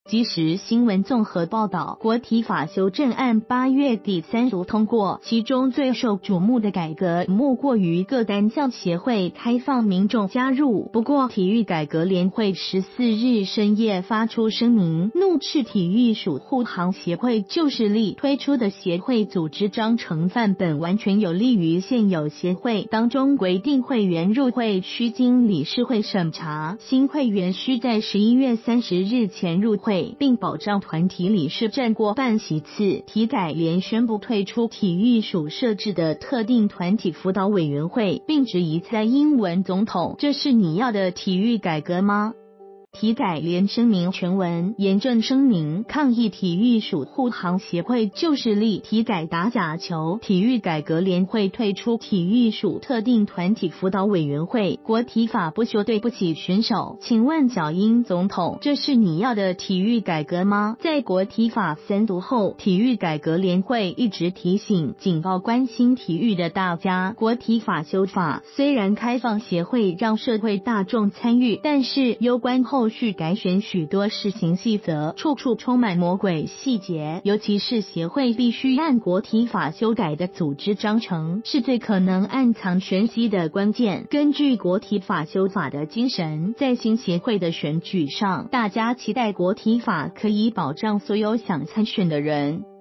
即时新闻综合报道，国体法修正案8月底3读通过，其中最受瞩目的改革莫过于各单项协会开放民众加入。不过，体育改革联会14日深夜发出声明，怒斥体育署护航协会旧势力推出的协会组织章程范本完全有利于现有协会，当中规定会员入会需经理事会审查，新会员需在11月30日前入会，并保障团体理事占过半席次。体改联宣布退出体育署设置的特定团体辅导委员会，并质疑蔡英文总统：“这是你要的体育改革吗？”体改联声明全文严正声明，抗议体育署护航协会旧势力体改打假球，体育改革联会退出体育署特定团体辅导委员会，国体法不修对不起选手。请问小英总统，这是你要的体育改革吗？在国体法3读后，体育改革联会一直提醒、警告关心体育的大家，国体法修法虽然开放协会让社会大众参与，但是攸关后续改选许多施行细则，处处充满魔鬼细节，尤其是协会必须按国体法修改的组织章程，是最可能暗藏玄机的关键。根据国体法修法的精神，在新协会的选举上，大家期待国体法可以保障所有想参选的人。